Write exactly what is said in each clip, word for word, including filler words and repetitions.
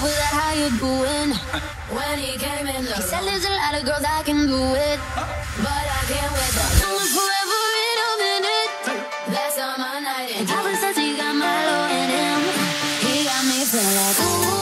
with that, how you doing? When he came in the He said there's a lot of girls I can do it, but I can't wait the summer forever in a minute. That's on my night. And ever since he got my low in him, he got me feeling like ooh.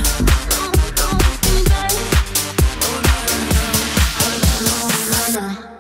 Nah.